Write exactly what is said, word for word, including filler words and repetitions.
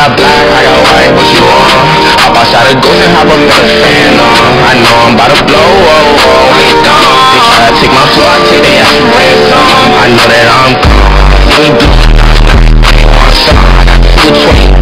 got black, I got white, what you want? Hop outside a ghost and hop up in a fan on. I know I'm about to blow, oh, oh, when you done. They try to take my floor, I take they ass for ransom. I know that I'm gone. Let me do it, I want some. I got two twenty.